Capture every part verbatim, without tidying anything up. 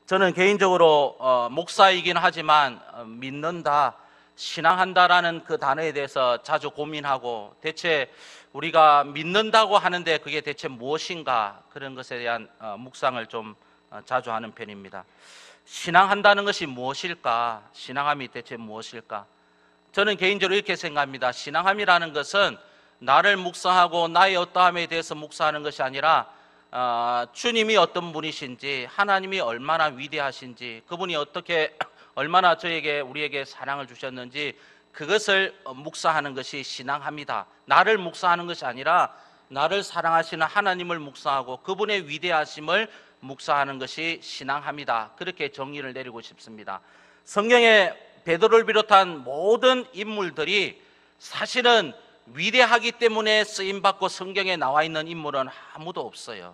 저는 개인적으로 어, 목사이긴 하지만 어, 믿는다, 신앙한다라는 그 단어에 대해서 자주 고민하고, 대체 우리가 믿는다고 하는데 그게 대체 무엇인가, 그런 것에 대한 어, 묵상을 좀 어, 자주 하는 편입니다. 신앙한다는 것이 무엇일까? 신앙함이 대체 무엇일까? 저는 개인적으로 이렇게 생각합니다. 신앙함이라는 것은 나를 묵상하고 나의 어떠함에 대해서 묵상하는 것이 아니라 어, 주님이 어떤 분이신지, 하나님이 얼마나 위대하신지, 그분이 어떻게 얼마나 저에게 우리에게 사랑을 주셨는지, 그것을 묵상하는 것이 신앙합니다. 나를 묵상하는 것이 아니라 나를 사랑하시는 하나님을 묵상하고 그분의 위대하심을 묵상하는 것이 신앙합니다. 그렇게 정의를 내리고 싶습니다. 성경에 베드로를 비롯한 모든 인물들이 사실은 위대하기 때문에 쓰임받고 성경에 나와 있는 인물은 아무도 없어요.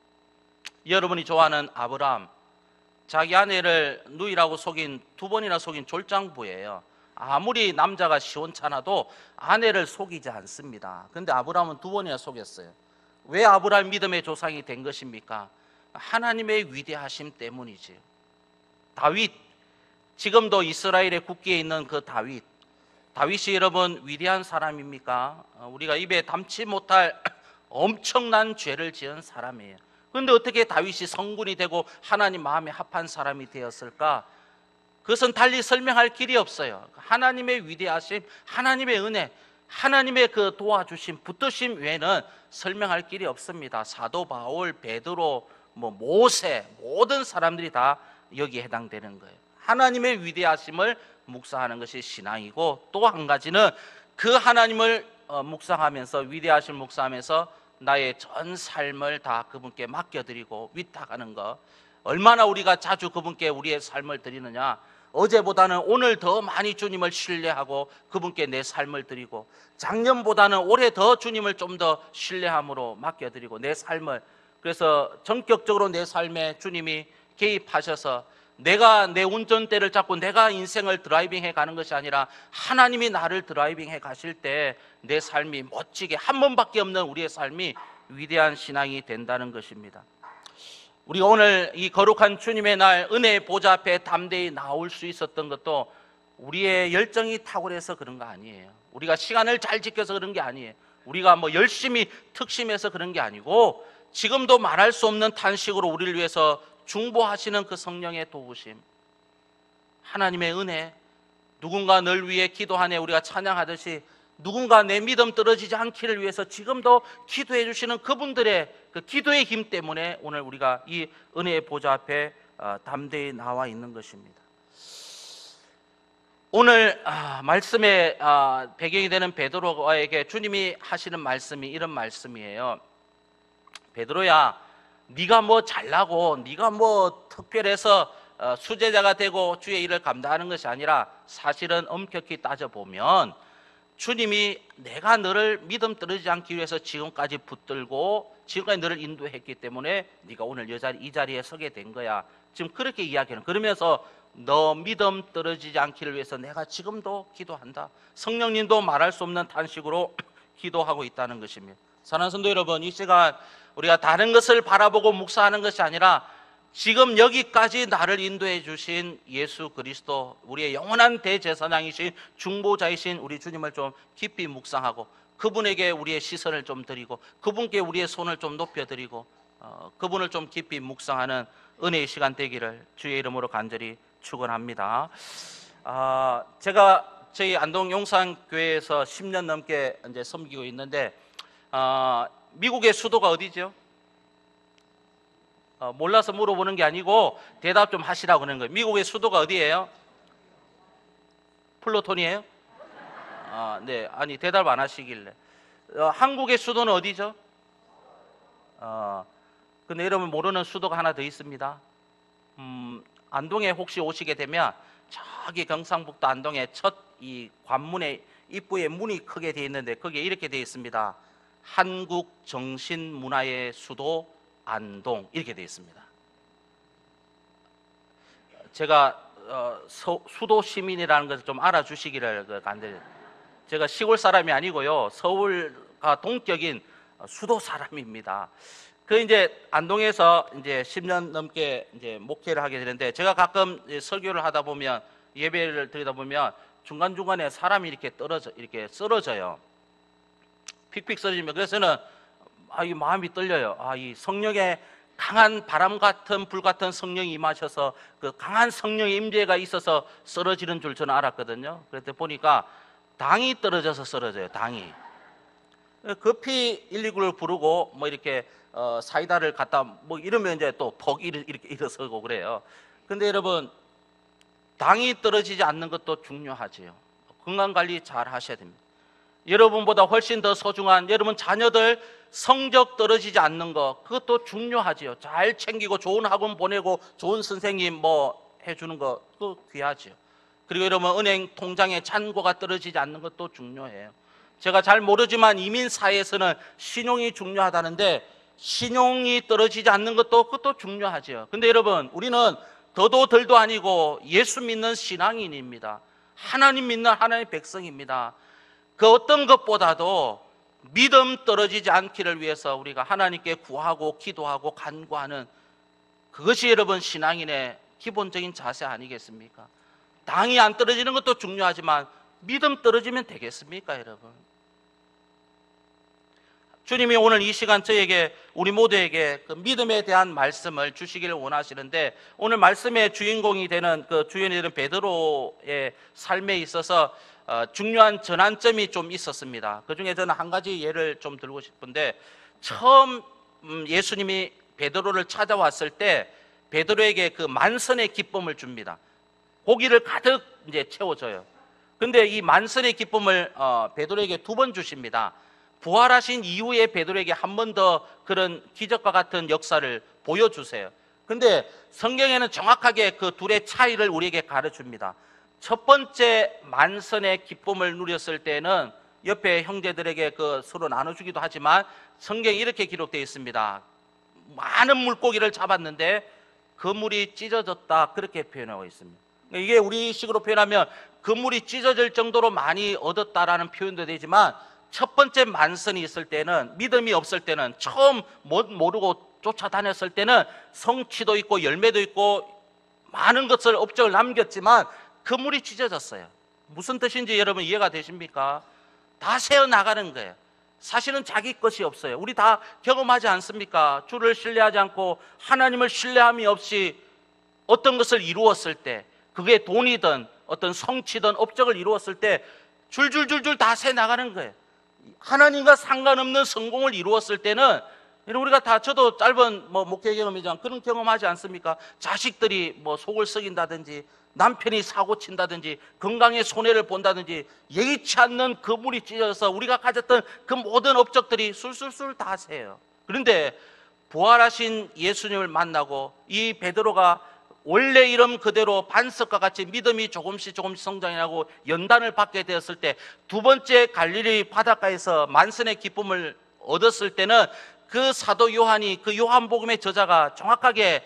여러분이 좋아하는 아브라함, 자기 아내를 누이라고 속인, 두 번이나 속인 졸장부예요. 아무리 남자가 시원찮아도 아내를 속이지 않습니다. 그런데 아브라함은 두 번이나 속였어요. 왜 아브라함 믿음의 조상이 된 것입니까? 하나님의 위대하심 때문이지요. 다윗, 지금도 이스라엘의 국기에 있는 그 다윗, 다윗이 여러분 위대한 사람입니까? 우리가 입에 담지 못할 엄청난 죄를 지은 사람이에요. 그런데 어떻게 다윗이 성군이 되고 하나님 마음에 합한 사람이 되었을까? 그것은 달리 설명할 길이 없어요. 하나님의 위대하심, 하나님의 은혜, 하나님의 그 도와주심, 붙드심 외에는 설명할 길이 없습니다. 사도 바울, 베드로, 뭐 모세, 모든 사람들이 다 여기에 해당되는 거예요. 하나님의 위대하심을 묵상하는 것이 신앙이고, 또 한 가지는 그 하나님을 묵상하면서, 위대하심을 묵상하면서 나의 전 삶을 다 그분께 맡겨드리고 위탁하는 것. 얼마나 우리가 자주 그분께 우리의 삶을 드리느냐. 어제보다는 오늘 더 많이 주님을 신뢰하고 그분께 내 삶을 드리고, 작년보다는 올해 더 주님을 좀 더 신뢰함으로 맡겨드리고 내 삶을, 그래서 전격적으로 내 삶에 주님이 개입하셔서 내가 내 운전대를 잡고 내가 인생을 드라이빙해 가는 것이 아니라 하나님이 나를 드라이빙해 가실 때 내 삶이 멋지게, 한 번밖에 없는 우리의 삶이 위대한 신앙이 된다는 것입니다. 우리가 오늘 이 거룩한 주님의 날 은혜의 보좌 앞에 담대히 나올 수 있었던 것도 우리의 열정이 탁월해서 그런 거 아니에요. 우리가 시간을 잘 지켜서 그런 게 아니에요. 우리가 뭐 열심히 특심해서 그런 게 아니고, 지금도 말할 수 없는 탄식으로 우리를 위해서 중보하시는 그 성령의 도우심, 하나님의 은혜, 누군가 널 위해 기도하네 우리가 찬양하듯이 누군가 내 믿음 떨어지지 않기를 위해서 지금도 기도해 주시는 그분들의 그 기도의 힘 때문에 오늘 우리가 이 은혜의 보좌 앞에 담대히 나와 있는 것입니다. 오늘 말씀의 배경이 되는 베드로에게 주님이 하시는 말씀이 이런 말씀이에요. 베드로야, 네가 뭐 잘나고 네가 뭐 특별해서 수제자가 되고 주의 일을 감당하는 것이 아니라, 사실은 엄격히 따져보면 주님이 내가 너를 믿음 떨어지지 않기 위해서 지금까지 붙들고 지금까지 너를 인도했기 때문에 네가 오늘 이, 자리, 이 자리에 서게 된 거야. 지금 그렇게 이야기하는, 그러면서 너 믿음 떨어지지 않기를 위해서 내가 지금도 기도한다. 성령님도 말할 수 없는 탄식으로 기도하고 있다는 것입니다. 사랑하는 성도 여러분, 이 시간 우리가 다른 것을 바라보고 묵상하는 것이 아니라 지금 여기까지 나를 인도해 주신 예수 그리스도, 우리의 영원한 대제사장이신 중보자이신 우리 주님을 좀 깊이 묵상하고 그분에게 우리의 시선을 좀 드리고 그분께 우리의 손을 좀 높여드리고 어, 그분을 좀 깊이 묵상하는 은혜의 시간 되기를 주의 이름으로 간절히 축원합니다. 아, 제가 저희 안동 용산교회에서 십 년 넘게 이제 섬기고 있는데, 어, 미국의 수도가 어디죠? 어, 몰라서 물어보는 게 아니고 대답 좀 하시라고 하는 거예요. 미국의 수도가 어디예요? 플루톤이에요? 아, 네, 아니 대답 안 하시길래. 어, 한국의 수도는 어디죠? 어, 근데 여러분 모르는 수도가 하나 더 있습니다. 음, 안동에 혹시 오시게 되면 저기 경상북도 안동에 첫 이 관문에 입구에 문이 크게 되어 있는데 거기에 이렇게 되어 있습니다. 한국 정신문화의 수도 안동, 이렇게 되어 있습니다. 제가 어, 서, 수도 시민이라는 것을 좀 알아주시기를 간절히. 제가 시골 사람이 아니고요, 서울과 동격인 수도 사람입니다. 그 이제 안동에서 이제 십 년 넘게 이제 목회를 하게 되는데, 제가 가끔 설교를 하다 보면, 예배를 드리다 보면 중간 중간에 사람이 이렇게 떨어져 이렇게 쓰러져요. 픽픽 쓰러지면, 그래서는 아, 이 마음이 떨려요. 아, 이 성령의 강한 바람 같은 불 같은 성령이 임하셔서 그 강한 성령의 임재가 있어서 쓰러지는 줄 저는 알았거든요. 그랬더니 보니까 당이 떨어져서 쓰러져요. 당이. 급히 일이구를 부르고 뭐 이렇게 어, 사이다를 갖다 뭐 이러면 이제 또 퍽 이렇게 일어서고 그래요. 근데 여러분, 당이 떨어지지 않는 것도 중요하지요. 건강 관리 잘 하셔야 됩니다. 여러분보다 훨씬 더 소중한 여러분 자녀들 성적 떨어지지 않는 것, 그것도 중요하지요. 잘 챙기고 좋은 학원 보내고 좋은 선생님 뭐 해주는 거, 그거 귀하지요. 그리고 여러분 은행 통장에 잔고가 떨어지지 않는 것도 중요해요. 제가 잘 모르지만 이민 사회에서는 신용이 중요하다는데, 신용이 떨어지지 않는 것도 그것도 중요하지요. 근데 여러분, 우리는 더도 덜도 아니고 예수 믿는 신앙인입니다. 하나님 믿는 하나님의 백성입니다. 그 어떤 것보다도 믿음 떨어지지 않기를 위해서 우리가 하나님께 구하고 기도하고 간구하는, 그것이 여러분 신앙인의 기본적인 자세 아니겠습니까? 당이 안 떨어지는 것도 중요하지만 믿음 떨어지면 되겠습니까, 여러분? 주님이 오늘 이 시간 저에게, 우리 모두에게 그 믿음에 대한 말씀을 주시기를 원하시는데, 오늘 말씀의 주인공이 되는 그 주인이 되는 베드로의 삶에 있어서 어, 중요한 전환점이 좀 있었습니다. 그 중에 저는 한 가지 예를 좀 들고 싶은데, 처음 음, 예수님이 베드로를 찾아왔을 때 베드로에게 그 만선의 기쁨을 줍니다. 고기를 가득 이제 채워줘요. 근데 이 만선의 기쁨을 어, 베드로에게 두 번 주십니다. 부활하신 이후에 베드로에게 한 번 더 그런 기적과 같은 역사를 보여주세요. 근데 성경에는 정확하게 그 둘의 차이를 우리에게 가르쳐줍니다. 첫 번째 만선의 기쁨을 누렸을 때는 옆에 형제들에게 그 서로 나눠주기도 하지만, 성경에 이렇게 기록되어 있습니다. 많은 물고기를 잡았는데 그물이 찢어졌다, 그렇게 표현하고 있습니다. 이게 우리식으로 표현하면 그물이 찢어질 정도로 많이 얻었다라는 표현도 되지만, 첫 번째 만선이 있을 때는, 믿음이 없을 때는, 처음 모르고 쫓아다녔을 때는 성취도 있고 열매도 있고 많은 것을 업적을 남겼지만 그물이 찢어졌어요. 무슨 뜻인지 여러분 이해가 되십니까? 다 새어나가는 거예요. 사실은 자기 것이 없어요. 우리 다 경험하지 않습니까? 주를 신뢰하지 않고 하나님을 신뢰함이 없이 어떤 것을 이루었을 때, 그게 돈이든 어떤 성취든 업적을 이루었을 때 줄줄줄줄 다 새나가는 거예요. 하나님과 상관없는 성공을 이루었을 때는, 우리가 다, 저도 짧은 뭐 목회 경험이지만 그런 경험하지 않습니까? 자식들이 뭐 속을 썩인다든지, 남편이 사고 친다든지, 건강에 손해를 본다든지, 예기치 않는 그물이 찢어져서 우리가 가졌던 그 모든 업적들이 술술술 다 새요. 그런데 부활하신 예수님을 만나고 이 베드로가 원래 이름 그대로 반석과 같이 믿음이 조금씩 조금씩 성장하고 연단을 받게 되었을 때, 두 번째 갈릴리 바닷가에서 만선의 기쁨을 얻었을 때는 그 사도 요한이, 그 요한복음의 저자가 정확하게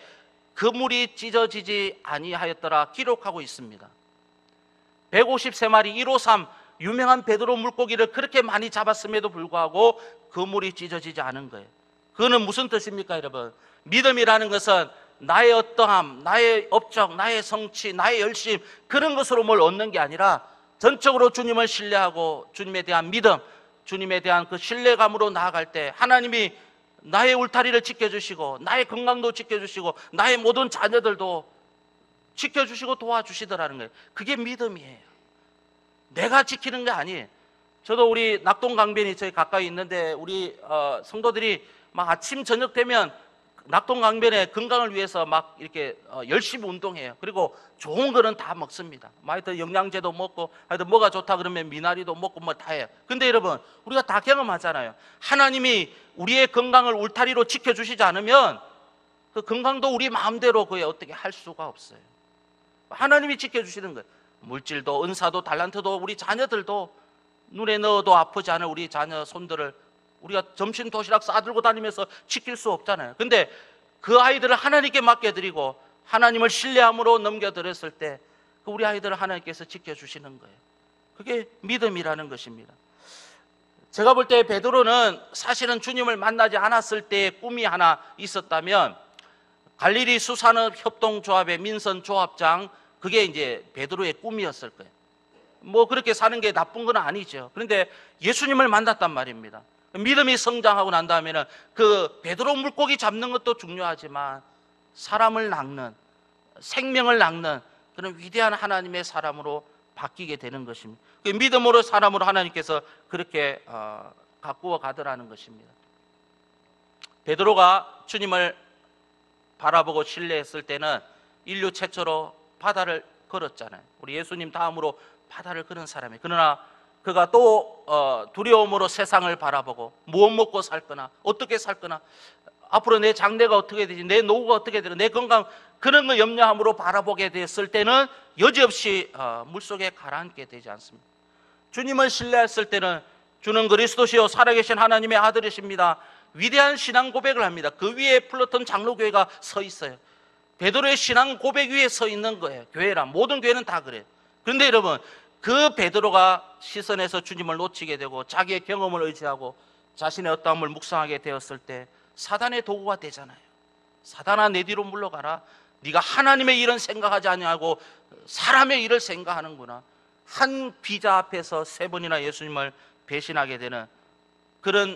그물이 찢어지지 아니하였더라 기록하고 있습니다. 백오십삼 마리 일오삼 유명한 베드로 물고기를 그렇게 많이 잡았음에도 불구하고 그물이 찢어지지 않은 거예요. 그거는 무슨 뜻입니까, 여러분? 믿음이라는 것은 나의 어떠함, 나의 업적, 나의 성취, 나의 열심, 그런 것으로 뭘 얻는 게 아니라 전적으로 주님을 신뢰하고 주님에 대한 믿음, 주님에 대한 그 신뢰감으로 나아갈 때 하나님이 나의 울타리를 지켜주시고 나의 건강도 지켜주시고 나의 모든 자녀들도 지켜주시고 도와주시더라는 거예요. 그게 믿음이에요. 내가 지키는 게 아니에요. 저도 우리 낙동강변이 저희 가까이 있는데, 우리 어, 성도들이 막 아침 저녁 되면 낙동강변의 건강을 위해서 막 이렇게 어, 열심히 운동해요. 그리고 좋은 거는 다 먹습니다. 하여튼 영양제도 먹고, 하여튼 뭐가 좋다 그러면 미나리도 먹고 뭐 다 해요. 근데 여러분, 우리가 다 경험하잖아요. 하나님이 우리의 건강을 울타리로 지켜주시지 않으면 그 건강도 우리 마음대로 그에 어떻게 할 수가 없어요. 하나님이 지켜주시는 거예요. 물질도, 은사도, 달란트도, 우리 자녀들도, 눈에 넣어도 아프지 않은 우리 자녀 손들을 우리가 점심 도시락 싸들고 다니면서 지킬 수 없잖아요. 근데 그 아이들을 하나님께 맡겨드리고 하나님을 신뢰함으로 넘겨드렸을 때 우리 아이들을 하나님께서 지켜주시는 거예요. 그게 믿음이라는 것입니다. 제가 볼 때 베드로는 사실은 주님을 만나지 않았을 때의 꿈이 하나 있었다면 갈릴리 수산업 협동조합의 민선 조합장, 그게 이제 베드로의 꿈이었을 거예요. 뭐 그렇게 사는 게 나쁜 건 아니죠. 그런데 예수님을 만났단 말입니다. 믿음이 성장하고 난 다음에는 그 베드로 물고기 잡는 것도 중요하지만 사람을 낚는, 생명을 낚는 그런 위대한 하나님의 사람으로 바뀌게 되는 것입니다. 그 믿음으로 사람으로 하나님께서 그렇게 어, 가꾸어 가더라는 것입니다. 베드로가 주님을 바라보고 신뢰했을 때는 인류 최초로 바다를 걸었잖아요. 우리 예수님 다음으로 바다를 걸은 사람이에요. 그러나 그가 또 어, 두려움으로 세상을 바라보고 무엇 먹고 살 거나 어떻게 살 거나 앞으로 내 장래가 어떻게 되지, 내 노후가 어떻게 되나, 내 건강, 그런 걸 염려함으로 바라보게 됐을 때는 여지없이 어, 물속에 가라앉게 되지 않습니다. 주님을 신뢰했을 때는 주는 그리스도시요 살아계신 하나님의 아들이십니다, 위대한 신앙 고백을 합니다. 그 위에 플러톤 장로교회가 서 있어요. 베드로의 신앙 고백 위에 서 있는 거예요. 교회란 모든 교회는 다 그래요. 그런데 여러분, 그 베드로가 시선에서 주님을 놓치게 되고 자기의 경험을 의지하고 자신의 어떠함을 묵상하게 되었을 때 사단의 도구가 되잖아요. 사단아, 내 뒤로 물러가라. 네가 하나님의 일은 생각하지 아니하고 사람의 일을 생각하는구나. 한 비자 앞에서 세 번이나 예수님을 배신하게 되는 그런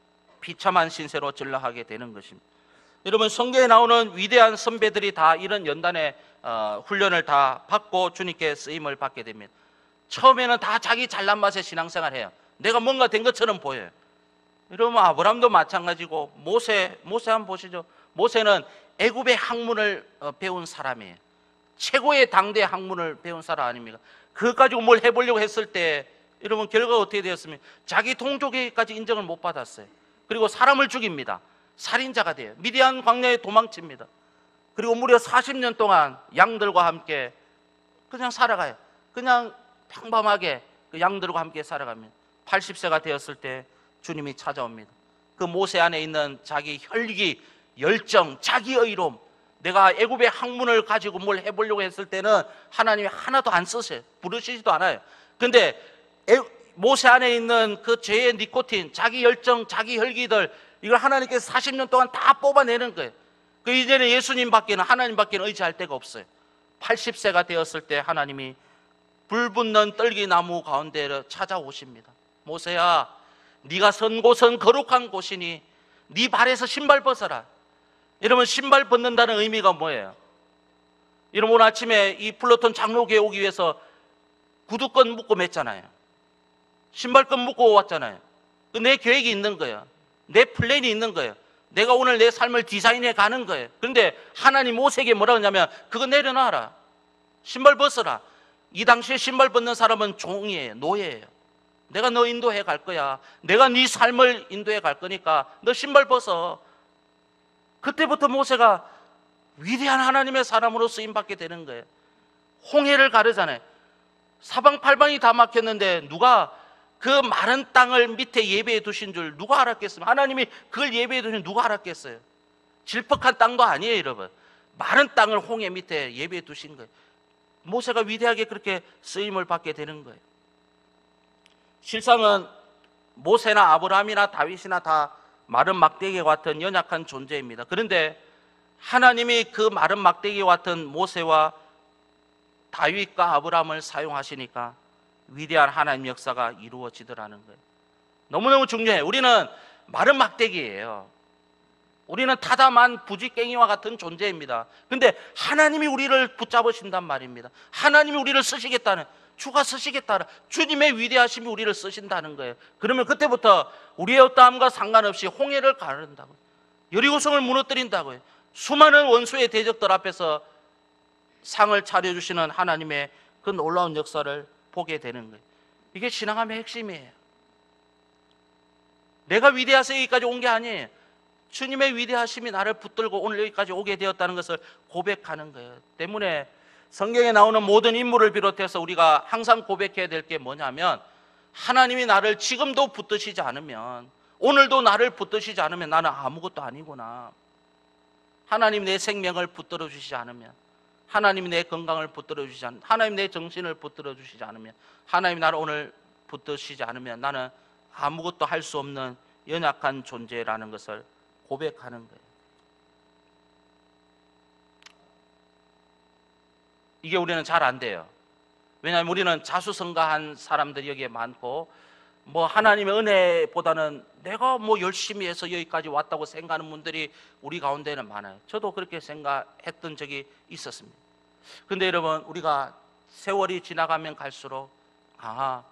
비참한 신세로 전락하게 되는 것입니다. 여러분, 성경에 나오는 위대한 선배들이 다 이런 연단의 어, 훈련을 다 받고 주님께 쓰임을 받게 됩니다. 처음에는 다 자기 잘난 맛에 신앙생활을 해요. 내가 뭔가 된 것처럼 보여요. 여러분, 아브라함도 마찬가지고 모세, 모세 한번 보시죠. 모세는 애굽의 학문을 배운 사람이에요. 최고의 당대 학문을 배운 사람 아닙니까? 그것 가지고 뭘 해보려고 했을 때 여러분, 결과가 어떻게 되었습니까? 자기 동족에게까지 인정을 못 받았어요. 그리고 사람을 죽입니다. 살인자가 돼요. 미디안 광야에 도망칩니다. 그리고 무려 사십 년 동안 양들과 함께 그냥 살아가요. 그냥 평범하게 그 양들과 함께 살아갑니다. 팔십 세가 되었을 때 주님이 찾아옵니다. 그 모세 안에 있는 자기 혈기, 열정, 자기 의로움, 내가 애굽의 학문을 가지고 뭘 해보려고 했을 때는 하나님이 하나도 안 쓰세요. 부르시지도 않아요. 그런데 모세 안에 있는 그 죄의 니코틴, 자기 열정, 자기 혈기들, 이걸 하나님께서 사십 년 동안 다 뽑아내는 거예요. 그 이제는 예수님밖에는, 하나님밖에는 의지할 데가 없어요. 팔십 세가 되었을 때 하나님이 불붙는 떨기나무 가운데 찾아오십니다. 모세야, 네가 선 곳은 거룩한 곳이니 네 발에서 신발 벗어라. 여러분, 신발 벗는다는 의미가 뭐예요? 여러분, 오늘 아침에 이 플러톤 장로교에 오기 위해서 구두끈 묶고 맸잖아요. 신발끈 묶고 왔잖아요. 내 계획이 있는 거예요. 내 플랜이 있는 거예요. 내가 오늘 내 삶을 디자인해 가는 거예요. 그런데 하나님 모세에게 뭐라고 하냐면 그거 내려놔라. 신발 벗어라. 이 당시에 신발 벗는 사람은 종이에요. 노예예요. 내가 너 인도해 갈 거야. 내가 네 삶을 인도해 갈 거니까 너 신발 벗어. 그때부터 모세가 위대한 하나님의 사람으로 쓰임받게 되는 거예요. 홍해를 가르잖아요. 사방팔방이 다 막혔는데 누가 그 마른 땅을 밑에 예배해 두신 줄 누가 알았겠습니까? 하나님이 그걸 예배해 두신 줄 누가 알았겠어요? 질퍽한 땅도 아니에요, 여러분. 마른 땅을 홍해 밑에 예배해 두신 거예요. 모세가 위대하게 그렇게 쓰임을 받게 되는 거예요. 실상은 모세나 아브라함이나 다윗이나 다 마른 막대기와 같은 연약한 존재입니다. 그런데 하나님이 그 마른 막대기와 같은 모세와 다윗과 아브라함을 사용하시니까 위대한 하나님 역사가 이루어지더라는 거예요. 너무너무 중요해요. 우리는 마른 막대기예요. 우리는 타담한 부지깽이와 같은 존재입니다. 그런데 하나님이 우리를 붙잡으신단 말입니다. 하나님이 우리를 쓰시겠다는, 주가 쓰시겠다는, 주님의 위대하심이 우리를 쓰신다는 거예요. 그러면 그때부터 우리의 어떠함과 상관없이 홍해를 가른다고요. 여리고성을 무너뜨린다고요. 수많은 원수의 대적들 앞에서 상을 차려주시는 하나님의 그 놀라운 역사를 보게 되는 거예요. 이게 신앙함의 핵심이에요. 내가 위대해서 여기까지 온 게 아니에요. 주님의 위대하심이 나를 붙들고 오늘 여기까지 오게 되었다는 것을 고백하는 거예요. 때문에 성경에 나오는 모든 인물을 비롯해서 우리가 항상 고백해야 될 게 뭐냐면, 하나님이 나를 지금도 붙드시지 않으면, 오늘도 나를 붙드시지 않으면 나는 아무것도 아니구나. 하나님 내 생명을 붙들어 주시지 않으면, 하나님이 내 건강을 붙들어 주시지 않으면, 하나님 내 정신을 붙들어 주시지 않으면, 하나님 나를 오늘 붙드시지 않으면 나는 아무것도 할 수 없는 연약한 존재라는 것을 고백하는 거예요. 이게 우리는 잘 안 돼요. 왜냐하면 우리는 자수성가한 사람들이 여기에 많고, 뭐 하나님의 은혜보다는 내가 뭐 열심히 해서 여기까지 왔다고 생각하는 분들이 우리 가운데는 많아요. 저도 그렇게 생각했던 적이 있었습니다. 근데 여러분, 우리가 세월이 지나가면 갈수록 아,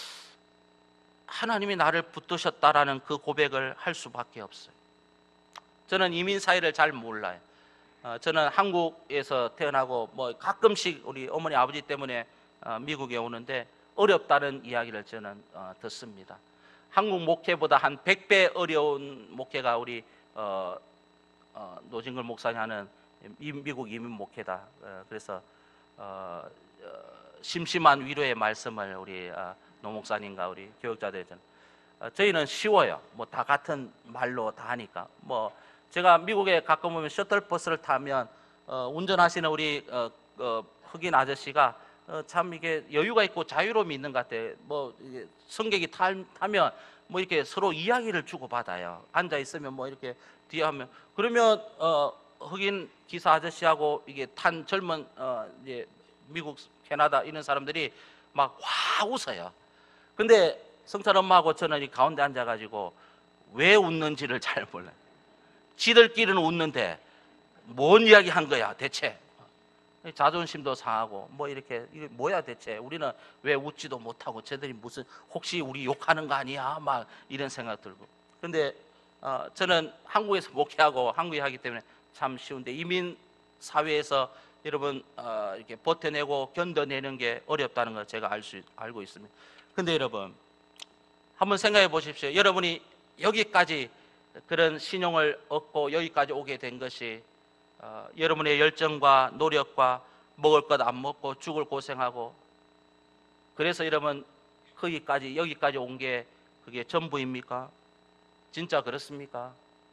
하나님이 나를 붙드셨다라는 그 고백을 할 수밖에 없어요. 저는 이민 사회를 잘 몰라요. 어, 저는 한국에서 태어나고 뭐 가끔씩 우리 어머니 아버지 때문에 어, 미국에 오는데 어렵다는 이야기를 저는 어, 듣습니다. 한국 목회보다 한 백 배 어려운 목회가 우리 어, 어, 노진걸 목사님 하는 미국 이민 목회다. 어, 그래서 어, 어, 심심한 위로의 말씀을 우리 어, 노 목사님과 우리 교육자들 어, 저희는 쉬워요. 뭐 다 같은 말로 다 하니까. 뭐 제가 미국에 가끔 오면 셔틀버스를 타면 어, 운전하시는 우리 어, 어, 흑인 아저씨가 어, 참 이게 여유가 있고 자유로움이 있는 것 같아요. 뭐 이게 승객이 타, 타면 뭐 이렇게 서로 이야기를 주고 받아요. 앉아 있으면 뭐 이렇게 뒤에 하면 그러면 어, 흑인 기사 아저씨하고 이게 탄 젊은 어, 이제 미국, 캐나다 이런 사람들이 막 와 웃어요. 근데 성찬 엄마하고 저는 이 가운데 앉아가지고 왜 웃는지를 잘 몰라요. 지들끼리는 웃는데 뭔 이야기 한 거야 대체? 자존심도 상하고 뭐 이렇게 이게 뭐야 대체? 우리는 왜 웃지도 못하고 쟤들이 무슨 혹시 우리 욕하는 거 아니야? 막 이런 생각 들고. 근데 어, 저는 한국에서 목회하고 한국에 하기 때문에 참 쉬운데 이민 사회에서 여러분 어, 이렇게 버텨내고 견뎌내는 게 어렵다는 걸 제가 알 수 알고 있습니다. 근데 여러분 한번 생각해 보십시오. 여러분이 여기까지 그런 신용을 얻고 여기까지 오게 된 것이 어, 여러분의 열정과 노력과 먹을 것 안 먹고 죽을 고생하고 그래서 여러분 거기까지 여기까지 온 게 그게 전부입니까? 진짜 그렇습니까?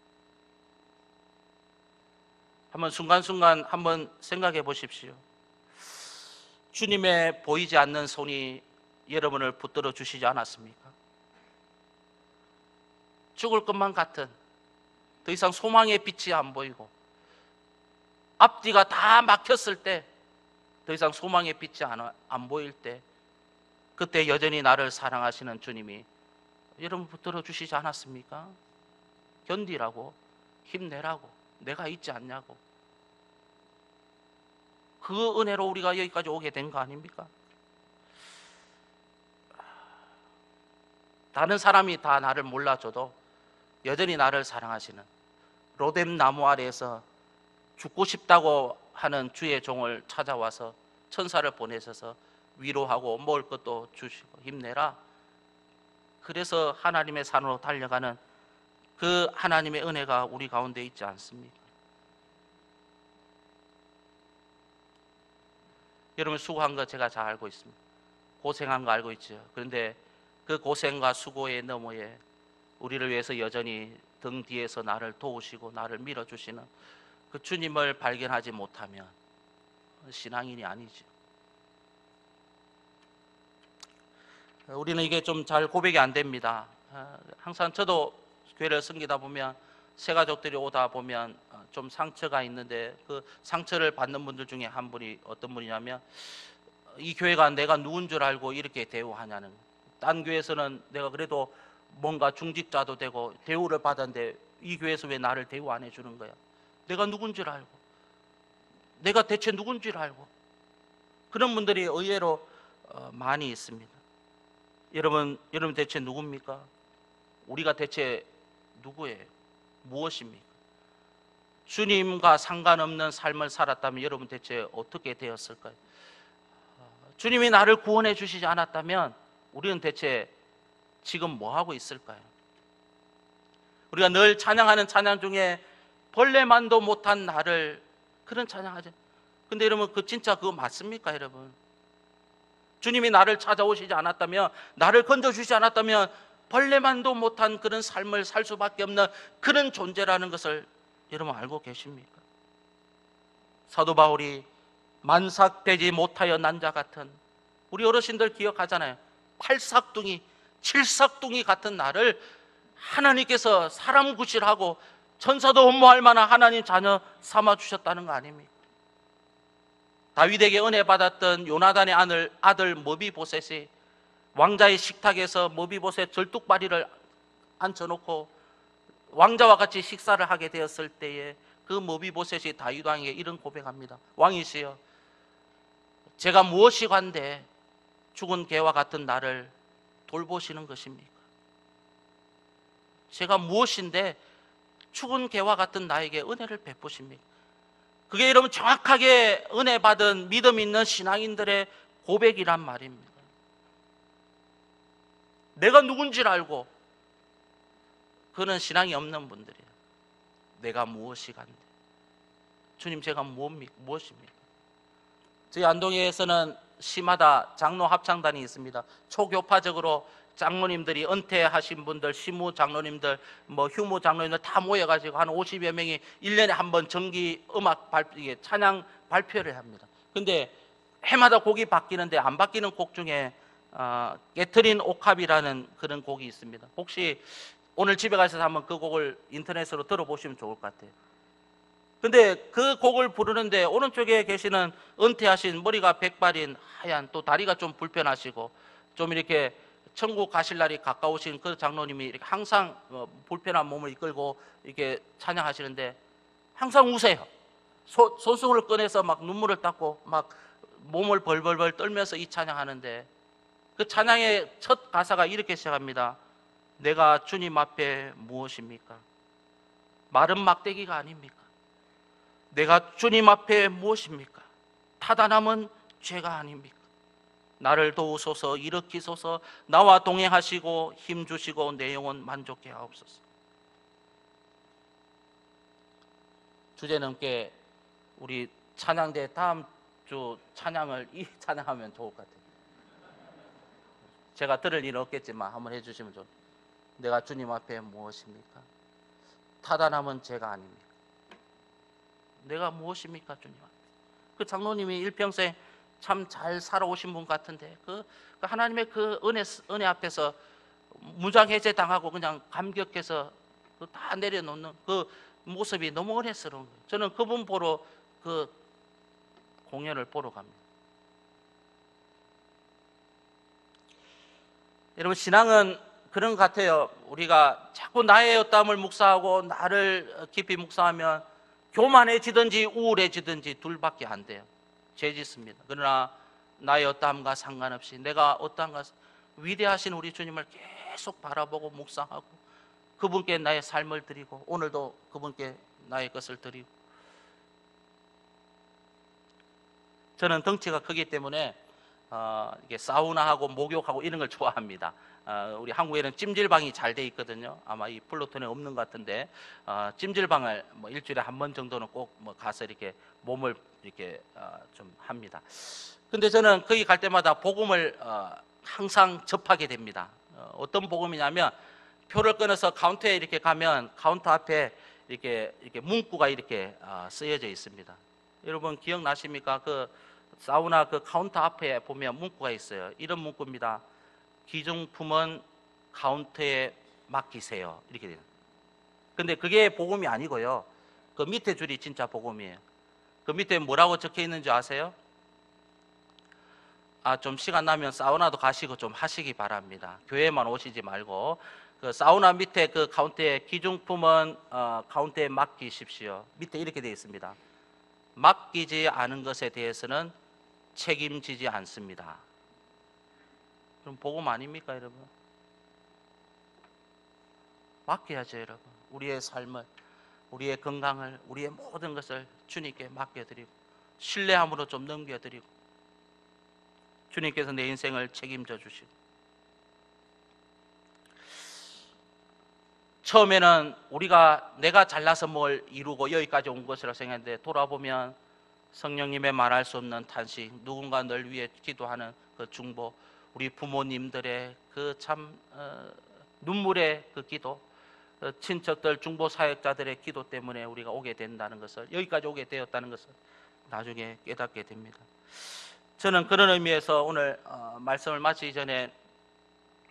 한번 순간순간 한번 생각해 보십시오. 주님의 보이지 않는 손이 여러분을 붙들어 주시지 않았습니까? 죽을 것만 같은 더 이상 소망의 빛이 안 보이고 앞뒤가 다 막혔을 때 더 이상 소망의 빛이 안, 안 보일 때 그때 여전히 나를 사랑하시는 주님이 여러분 붙들어 주시지 않았습니까? 견디라고, 힘내라고, 내가 있지 않냐고. 그 은혜로 우리가 여기까지 오게 된 거 아닙니까? 다른 사람이 다 나를 몰라줘도 여전히 나를 사랑하시는 로뎀 나무 아래에서 죽고 싶다고 하는 주의 종을 찾아와서 천사를 보내셔서 위로하고 먹을 것도 주시고 힘내라. 그래서 하나님의 산으로 달려가는 그 하나님의 은혜가 우리 가운데 있지 않습니까? 여러분 수고한 거 제가 잘 알고 있습니다. 고생한 거 알고 있죠. 그런데 그 고생과 수고의 너머에 우리를 위해서 여전히 등 뒤에서 나를 도우시고 나를 밀어주시는 그 주님을 발견하지 못하면 신앙인이 아니죠. 우리는 이게 좀 잘 고백이 안 됩니다. 항상 저도 교회를 섬기다 보면 새 가족들이 오다 보면 좀 상처가 있는데 그 상처를 받는 분들 중에 한 분이 어떤 분이냐면 이 교회가 내가 누군 줄 알고 이렇게 대우하냐는, 딴 교회에서는 내가 그래도 뭔가 중직자도 되고 대우를 받았는데 이 교회에서 왜 나를 대우 안 해주는 거야? 내가 누군 줄 알고, 내가 대체 누군 줄 알고. 그런 분들이 의외로 많이 있습니다. 여러분, 여러분 대체 누굽니까? 우리가 대체 누구예요? 무엇입니까? 주님과 상관없는 삶을 살았다면 여러분 대체 어떻게 되었을까요? 주님이 나를 구원해 주시지 않았다면 우리는 대체 지금 뭐 하고 있을까요? 우리가 늘 찬양하는 찬양 중에 벌레만도 못한 나를, 그런 찬양하죠. 근데 여러분 그 진짜 그거 맞습니까 여러분? 주님이 나를 찾아오시지 않았다면, 나를 건져주시지 않았다면 벌레만도 못한 그런 삶을 살 수밖에 없는 그런 존재라는 것을 여러분 알고 계십니까? 사도 바울이 만삭되지 못하여 난 자 같은, 우리 어르신들 기억하잖아요. 팔삭둥이 칠삭둥이 같은 나를 하나님께서 사람 구실하고 천사도 흠모할 만한 하나님 자녀 삼아 주셨다는 거 아닙니까? 다윗에게 은혜 받았던 요나단의 아들, 아들 머비보셋이 왕자의 식탁에서 머비보셋 절뚝발이를 앉혀놓고 왕자와 같이 식사를 하게 되었을 때에 그 머비보셋이 다윗 왕에게 이런 고백합니다. 왕이시여, 제가 무엇이 관대 죽은 개와 같은 나를 돌보시는 것입니까? 제가 무엇인데 죽은 개와 같은 나에게 은혜를 베푸십니까? 그게 여러분 정확하게 은혜 받은 믿음 있는 신앙인들의 고백이란 말입니다. 내가 누군지를 알고, 그는 신앙이 없는 분들이에요. 내가 무엇이 간대? 주님, 제가 무엇입니까? 무엇입니까? 저희 안동에서는 시마다 장로 합창단이 있습니다. 초교파적으로 장로님들이 은퇴하신 분들, 시무 장로님들, 뭐 휴무 장로님들 다 모여가지고 한 오십여 명이 일 년에 한 번 정기 음악 발표, 찬양 발표를 합니다. 근데 해마다 곡이 바뀌는데 안 바뀌는 곡 중에 어, 깨트린 옥합이라는 그런 곡이 있습니다. 혹시 오늘 집에 가셔서 한번 그 곡을 인터넷으로 들어보시면 좋을 것 같아요. 근데 그 곡을 부르는데 오른쪽에 계시는 은퇴하신 머리가 백발인 하얀, 또 다리가 좀 불편하시고 좀 이렇게 천국 가실 날이 가까우신 그 장로님이 이렇게 항상 불편한 몸을 이끌고 이렇게 찬양하시는데 항상 우세요. 소, 손수건을 꺼내서 막 눈물을 닦고 막 몸을 벌벌벌 떨면서 이 찬양하는데, 그 찬양의 첫 가사가 이렇게 시작합니다. 내가 주님 앞에 무엇입니까? 마른 막대기가 아닙니까? 내가 주님 앞에 무엇입니까? 타다남은 죄가 아닙니까? 나를 도우소서, 일으키소서, 나와 동행하시고 힘주시고 내 영혼 만족케 하옵소서. 주제넘게 우리 찬양대 다음 주 찬양을 이 찬양하면 좋을 것 같아요. 제가 들을 일은 없겠지만 한번 해주시면 좋을 것 같아요. 내가 주님 앞에 무엇입니까? 타다남은 죄가 아닙니까? 내가 무엇입니까, 주님 앞에? 그 장로님이 일평생 참 잘 살아오신 분 같은데 그, 그 하나님의 그 은혜, 은혜 앞에서 무장해제 당하고 그냥 감격해서 그 다 내려놓는 그 모습이 너무 은혜스러운 거예요. 저는 그분 보러 그 공연을 보러 갑니다. 여러분, 신앙은 그런 것 같아요. 우리가 자꾸 나의 엿담을 묵상하고 나를 깊이 묵상하면 교만해지든지 우울해지든지 둘밖에 안 돼요. 죄 짓습니다. 그러나 나의 어떠함과 상관없이 내가 어떠함과 위대하신 우리 주님을 계속 바라보고 묵상하고 그분께 나의 삶을 드리고 오늘도 그분께 나의 것을 드리고, 저는 덩치가 크기 때문에 어, 이게 사우나하고 목욕하고 이런 걸 좋아합니다. 어, 우리 한국에는 찜질방이 잘 돼 있거든요. 아마 이 플루톤에 없는 것 같은데 어, 찜질방을 뭐 일주일에 한 번 정도는 꼭 뭐 가서 이렇게 몸을 이렇게 어, 좀 합니다. 근데 저는 거기 갈 때마다 복음을 어, 항상 접하게 됩니다. 어, 어떤 복음이냐면 표를 끊어서 카운터에 이렇게 가면 카운터 앞에 이렇게 이렇게 문구가 이렇게 어, 쓰여져 있습니다. 여러분 기억나십니까? 그 사우나 그 카운터 앞에 보면 문구가 있어요. 이런 문구입니다. 기증품은 카운터에 맡기세요. 이렇게 돼요. 근데 그게 복음이 아니고요. 그 밑에 줄이 진짜 복음이에요. 그 밑에 뭐라고 적혀 있는지 아세요? 아, 좀 시간 나면 사우나도 가시고 좀 하시기 바랍니다. 교회만 오시지 말고 그 사우나 밑에 그 카운터에 기증품은 어, 카운터에 맡기십시오. 밑에 이렇게 되어 있습니다. 맡기지 않은 것에 대해서는 책임지지 않습니다. 그럼 복음 아닙니까, 여러분? 맡겨야죠, 여러분. 우리의 삶을, 우리의 건강을, 우리의 모든 것을 주님께 맡겨드리고 신뢰함으로 좀 넘겨드리고 주님께서 내 인생을 책임져 주시고. 처음에는 우리가 내가 잘나서 뭘 이루고 여기까지 온 것이라고 생각했는데 돌아보면 성령님의 말할 수 없는 탄식, 누군가 널 위해 기도하는 그 중보, 우리 부모님들의 그 참 어, 눈물의 그 기도, 어, 친척들, 중보 사역자들의 기도 때문에 우리가 오게 된다는 것을, 여기까지 오게 되었다는 것을 나중에 깨닫게 됩니다. 저는 그런 의미에서 오늘 어, 말씀을 마치기 전에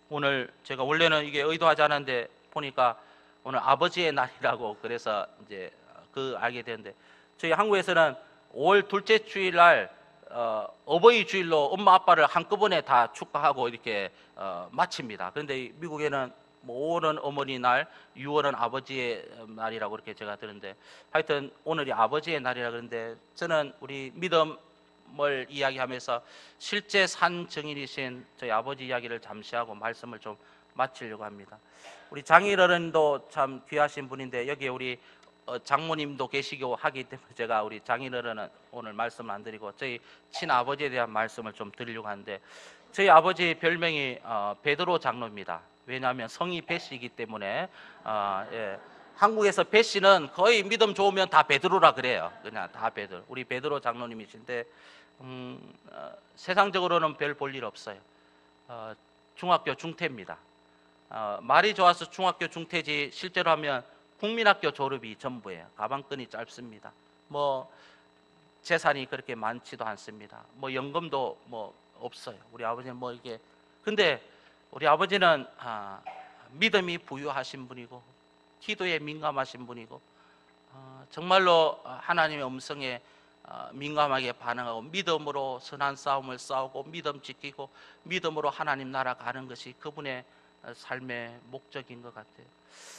오늘 제가 원래는 이게 의도하지 않았는데 보니까 오늘 아버지의 날이라고 그래서 이제 그 알게 되는데, 저희 한국에서는 오월 둘째 주일날 어, 어버이 주일로 엄마 아빠를 한꺼번에 다 축하하고 이렇게 어, 마칩니다. 그런데 미국에는 뭐 오월은 어머니날, 유월은 아버지의 날이라고 그렇게 제가 들었는데, 하여튼 오늘이 아버지의 날이라 그러는데, 저는 우리 믿음을 이야기하면서 실제 산 증인이신 저희 아버지 이야기를 잠시 하고 말씀을 좀 마치려고 합니다. 우리 장인어른도 참 귀하신 분인데 여기에 우리 어, 장모님도 계시고 하기 때문에 제가 우리 장인어른은 오늘 말씀을 안 드리고 저희 친아버지에 대한 말씀을 좀 드리려고 하는데, 저희 아버지 별명이 어, 베드로 장로입니다. 왜냐하면 성이 베시이기 때문에 어, 예. 한국에서 베시는 거의 믿음 좋으면 다 베드로라 그래요. 그냥 다 베드로. 우리 베드로 장로님이신데 음, 어, 세상적으로는 별 볼 일 없어요. 어, 중학교 중퇴입니다. 어, 말이 좋아서 중학교 중퇴지 실제로 하면 국민학교 졸업이 전부예요. 가방끈이 짧습니다. 뭐 재산이 그렇게 많지도 않습니다. 뭐 연금도 뭐 없어요. 우리 아버지는 뭐 이게, 근데 우리 아버지는 아, 믿음이 부유하신 분이고 기도에 민감하신 분이고 어, 정말로 하나님의 음성에 어, 민감하게 반응하고 믿음으로 선한 싸움을 싸우고 믿음 지키고 믿음으로 하나님 나라 가는 것이 그분의 삶의 목적인 것 같아요.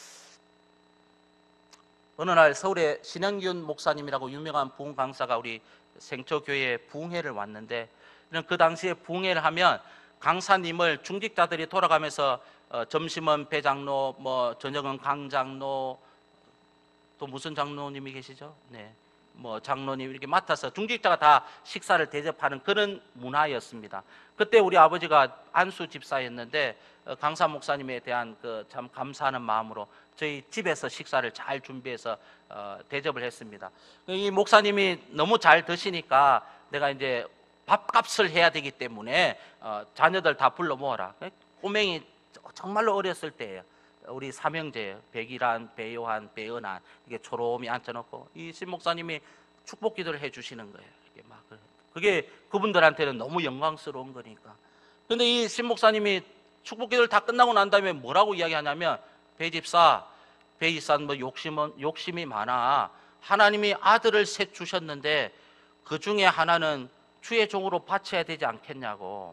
어느 날 서울에 신영균 목사님이라고 유명한 부흥 강사가 우리 생초교회에 부흥회를 왔는데, 그 당시에 부흥회를 하면 강사님을 중직자들이 돌아가면서 어, 점심은 배장로, 뭐 저녁은 강장로, 또 무슨 장로님이 계시죠? 네, 뭐 장로님 이렇게 맡아서 중직자가 다 식사를 대접하는 그런 문화였습니다. 그때 우리 아버지가 안수 집사였는데 어, 강사 목사님에 대한 그 참 감사하는 마음으로 저희 집에서 식사를 잘 준비해서 어, 대접을 했습니다. 이 목사님이 너무 잘 드시니까 내가 이제 밥값을 해야 되기 때문에 어, 자녀들 다 불러 모아라. 꼬맹이 정말로 어렸을 때예요. 우리 삼형제예요. 백일한, 배요한, 배은한 이게 초롬이 앉혀놓고 이 신 목사님이 축복 기도를 해주시는 거예요. 이게 막 그게 그분들한테는 너무 영광스러운 거니까. 근데 이 신 목사님이 축복 기도를 다 끝나고 난 다음에 뭐라고 이야기하냐면, 배집사, 배집사 뭐 욕심은 욕심이 많아. 하나님이 아들을 셋 주셨는데 그 중에 하나는 주의 종으로 바쳐야 되지 않겠냐고.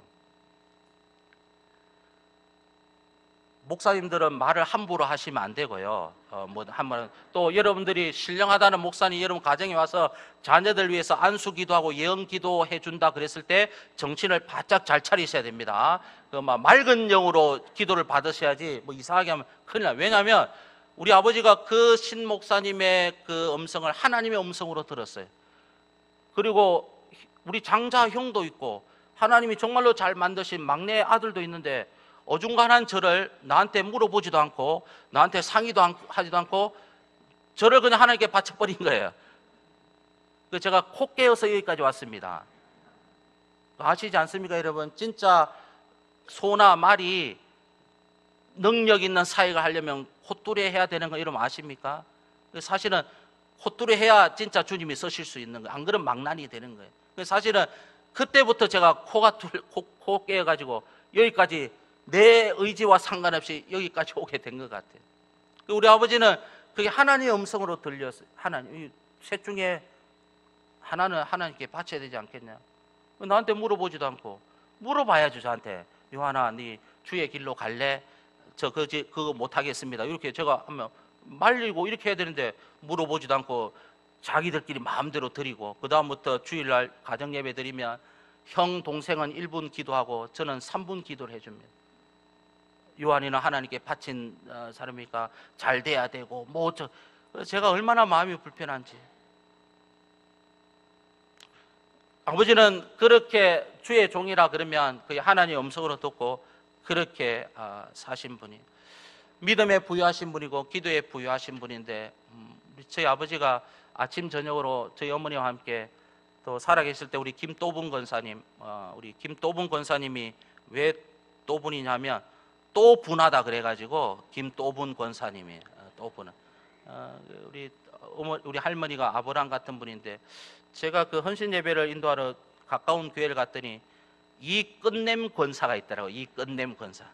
목사님들은 말을 함부로 하시면 안 되고요. 어, 뭐 한번 또 여러분들이 신령하다는 목사님 여러분 가정에 와서 자녀들 위해서 안수기도하고 예언기도 해준다 그랬을 때 정신을 바짝 잘 차리셔야 됩니다. 그 막 맑은 영으로 기도를 받으셔야지 뭐 이상하게 하면 큰일 나요. 왜냐하면 우리 아버지가 그 신 목사님의 그 음성을 하나님의 음성으로 들었어요. 그리고 우리 장자 형도 있고 하나님이 정말로 잘 만드신 막내 아들도 있는데 어중간한 저를 나한테 물어보지도 않고 나한테 상의도 하지도 않고 저를 그냥 하나님께 바쳐버린 거예요. 제가 코 깨어서 여기까지 왔습니다. 아시지 않습니까 여러분? 진짜 소나 말이 능력 있는 사회가 하려면 헛두레 해야 되는 거 여러분 아십니까? 사실은 헛두레 해야 진짜 주님이 쓰실 수 있는 거예요. 안 그러면 망난이 되는 거예요. 사실은 그때부터 제가 코가 뚫, 코, 코 깨어가지고 여기까지 내 의지와 상관없이 여기까지 오게 된 것 같아요. 우리 아버지는 그게 하나님의 음성으로 들렸어요. 하나님, 셋 중에 하나는 하나님께 바쳐야 되지 않겠냐? 나한테 물어보지도 않고 물어봐야죠 저한테. 요한아, 네 주의 길로 갈래? 저 그지 그거 못 하겠습니다. 이렇게 제가 하면 말리고 이렇게 해야 되는데 물어보지도 않고 자기들끼리 마음대로 드리고, 그 다음부터 주일날 가정 예배 드리면 형 동생은 일 분 기도하고 저는 삼 분 기도를 해줍니다. 요한이는 하나님께 바친 사람이니까 잘 돼야 되고 뭐 저 제가 얼마나 마음이 불편한지. 아버지는 그렇게 주의 종이라 그러면 그게 하나님의 음성으로 듣고 그렇게 사신 분이 믿음에 부유하신 분이고 기도에 부유하신 분인데, 저희 아버지가 아침 저녁으로 저희 어머니와 함께 또 살아계실 때 우리 김또분 권사님, 우리 김또분 권사님이 왜 또분이냐면 또 분하다 그래가지고 김또분 권사님이 또분은 우리 어머 우리 할머니가 아브람 같은 분인데, 제가 그 헌신 예배를 인도하러 가까운 교회를 갔더니 이 끝냄 권사가 있더라고. 이 끝냄 권사.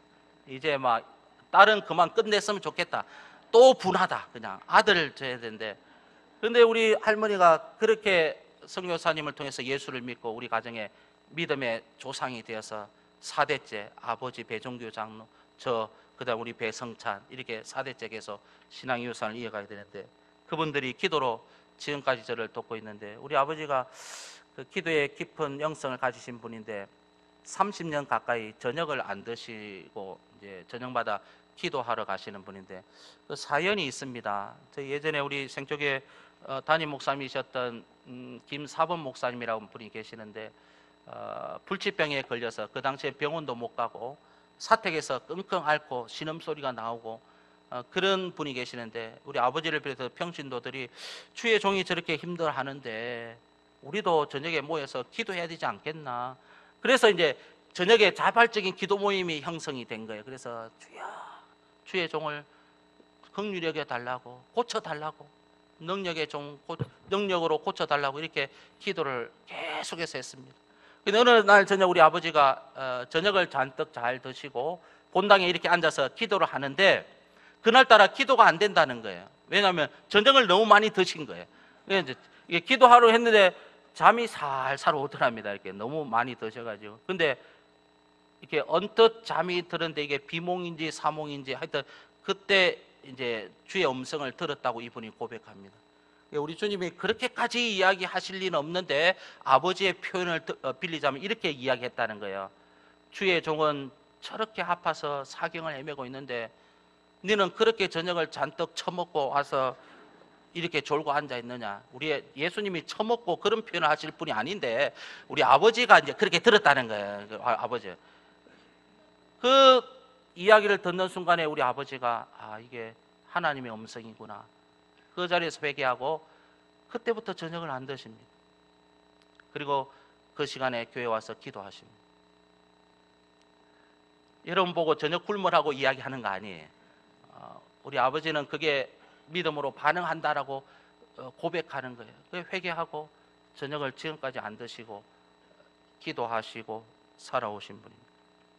이제 막 딸은 그만 끝냈으면 좋겠다. 또 분하다. 그냥 아들을 줘야 되는데. 근데 우리 할머니가 그렇게 선교사님을 통해서 예수를 믿고 우리 가정에 믿음의 조상이 되어서 사 대째 아버지 배종규 장로, 저 그다음 우리 배성찬 이렇게 사 대째 계속 신앙의 유산을 이어가야 되는데 그분들이 기도로 지금까지 저를 돕고 있는데 우리 아버지가 그 기도에 깊은 영성을 가지신 분인데 삼십 년 가까이 저녁을 안 드시고 이제 저녁마다 기도하러 가시는 분인데 그 사연이 있습니다. 저 예전에 우리 생초교회 어, 담임 목사님이셨던 음, 김사범 목사님이라는 분이 계시는데 어, 불치병에 걸려서 그 당시에 병원도 못 가고 사택에서 끙끙 앓고 신음소리가 나오고 어, 그런 분이 계시는데 우리 아버지를 비롯해서 평신도들이 주의 종이 저렇게 힘들어하는데 우리도 저녁에 모여서 기도해야 되지 않겠나. 그래서 이제 저녁에 자발적인 기도 모임이 형성이 된 거예요. 그래서 주여 주의 종을 긍휼히 여겨 달라고 고쳐달라고 능력의 종 능력으로 고쳐달라고 이렇게 기도를 계속해서 했습니다. 근데 어느 날 저녁 우리 아버지가 어, 저녁을 잔뜩 잘 드시고 본당에 이렇게 앉아서 기도를 하는데 그날따라 기도가 안 된다는 거예요. 왜냐하면 저녁을 너무 많이 드신 거예요. 이제 이게 기도하러 했는데 잠이 살살 오더랍니다. 이렇게 너무 많이 드셔가지고. 근데 이렇게 언뜻 잠이 들었는데 이게 비몽인지 사몽인지 하여튼 그때 이제 주의 음성을 들었다고 이분이 고백합니다. 우리 주님이 그렇게까지 이야기하실 리는 없는데 아버지의 표현을 빌리자면 이렇게 이야기했다는 거예요. 주의 종은 저렇게 아파서 사경을 헤매고 있는데 너는 그렇게 저녁을 잔뜩 처먹고 와서 이렇게 졸고 앉아 있느냐. 우리 예수님이 처먹고 그런 표현을 하실 분이 아닌데 우리 아버지가 이제 그렇게 들었다는 거예요. 그 아버지. 그 이야기를 듣는 순간에 우리 아버지가 아 이게 하나님의 음성이구나. 그 자리에서 회개하고 그때부터 저녁을 안 드십니다. 그리고 그 시간에 교회 와서 기도하십니다. 여러분 보고 저녁 굶으라고 이야기하는 거 아니에요. 어, 우리 아버지는 그게 믿음으로 반응한다라고 고백하는 거예요. 회개하고 저녁을 지금까지 안 드시고 기도하시고 살아오신 분입니다.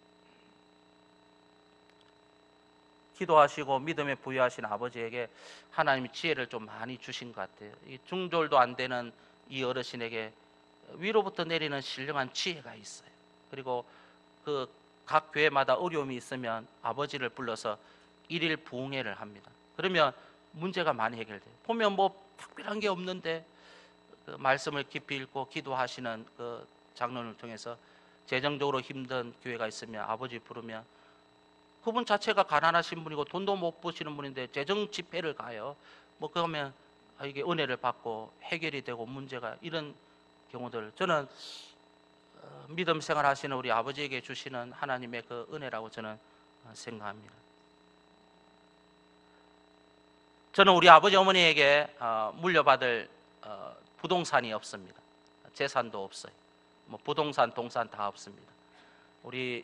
기도하시고 믿음에 부유하신 아버지에게 하나님이 지혜를 좀 많이 주신 것 같아요. 이 중졸도 안 되는 이 어르신에게 위로부터 내리는 신령한 지혜가 있어요. 그리고 그 각 교회마다 어려움이 있으면 아버지를 불러서 일일 부흥회를 합니다. 그러면 문제가 많이 해결돼요. 보면 뭐 특별한 게 없는데 그 말씀을 깊이 읽고 기도하시는 그 장로를 통해서 재정적으로 힘든 교회가 있으면 아버지 부르면 그분 자체가 가난하신 분이고 돈도 못 버시는 분인데 재정 집회를 가요. 뭐 그러면 이게 은혜를 받고 해결이 되고 문제가 이런 경우들 저는 믿음 생활하시는 우리 아버지에게 주시는 하나님의 그 은혜라고 저는 생각합니다. 저는 우리 아버지 어머니에게 물려받을 부동산이 없습니다. 재산도 없어요. 뭐 부동산, 동산 다 없습니다. 우리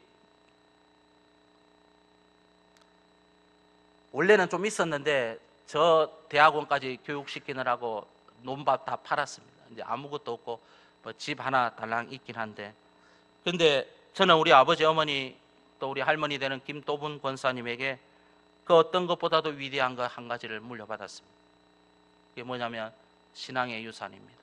원래는 좀 있었는데 저 대학원까지 교육시키느라고 논밭 다 팔았습니다. 이제 아무것도 없고 뭐 집 하나 달랑 있긴 한데 근데 저는 우리 아버지 어머니 또 우리 할머니 되는 김도분 권사님에게 그 어떤 것보다도 위대한 거 한 가지를 물려받았습니다. 그게 뭐냐면 신앙의 유산입니다.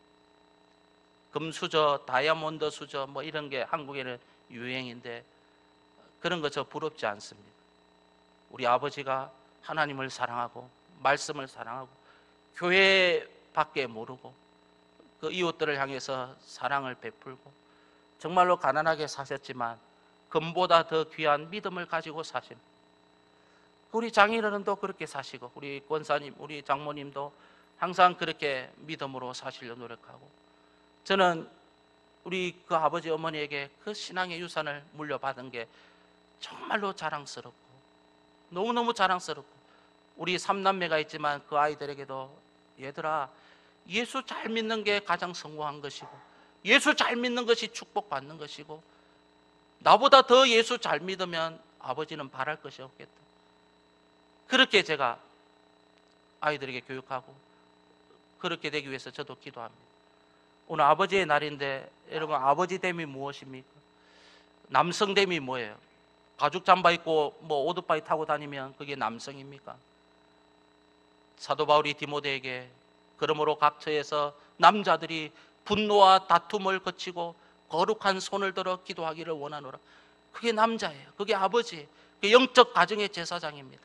금수저, 다이아몬드 수저 뭐 이런 게 한국에는 유행인데 그런 거 저 부럽지 않습니다. 우리 아버지가 하나님을 사랑하고 말씀을 사랑하고 교회밖에 모르고 그 이웃들을 향해서 사랑을 베풀고 정말로 가난하게 사셨지만 금보다 더 귀한 믿음을 가지고 사신 우리 장인어른도 그렇게 사시고 우리 권사님, 우리 장모님도 항상 그렇게 믿음으로 사시려 노력하고 저는 우리 그 아버지 어머니에게 그 신앙의 유산을 물려받은 게 정말로 자랑스럽고 너무너무 자랑스럽고 우리 삼남매가 있지만 그 아이들에게도 얘들아 예수 잘 믿는 게 가장 성공한 것이고 예수 잘 믿는 것이 축복받는 것이고 나보다 더 예수 잘 믿으면 아버지는 바랄 것이 없겠다. 그렇게 제가 아이들에게 교육하고 그렇게 되기 위해서 저도 기도합니다. 오늘 아버지의 날인데 여러분 아버지됨이 무엇입니까? 남성됨이 뭐예요? 가죽 잠바 입고 뭐 오토바이 타고 다니면 그게 남성입니까? 사도 바울이 디모데에게 그러므로 각처에서 남자들이 분노와 다툼을 거치고 거룩한 손을 들어 기도하기를 원하노라. 그게 남자예요. 그게 아버지. 그게 영적 가정의 제사장입니다.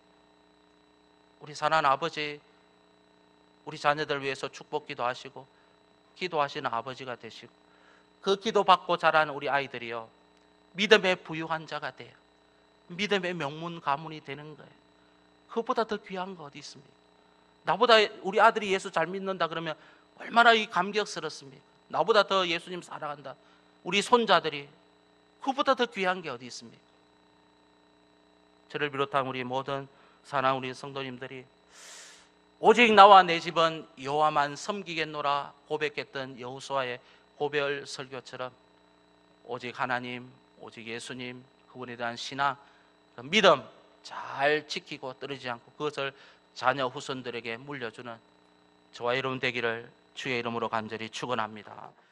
우리 사랑하는 아버지, 우리 자녀들 위해서 축복 기도하시고 기도하시는 아버지가 되시고 그 기도 받고 자란 우리 아이들이요 믿음의 부유한 자가 돼요. 믿음의 명문 가문이 되는 거예요. 그것보다 더 귀한 거 어디 있습니까? 나보다 우리 아들이 예수 잘 믿는다 그러면 얼마나 이 감격스럽습니까? 나보다 더 예수님 사랑한다. 우리 손자들이 그것보다 더 귀한 게 어디 있습니까? 저를 비롯한 우리 모든 사랑하는 우리 성도님들이 오직 나와 내 집은 여호와만 섬기겠노라 고백했던 여호수아의 고별 설교처럼 오직 하나님, 오직 예수님, 그분에 대한 신앙, 그 믿음 잘 지키고 떨어지지 않고 그것을 자녀 후손들에게 물려주는 저와 여러분 되기를 주의 이름으로 간절히 축원합니다.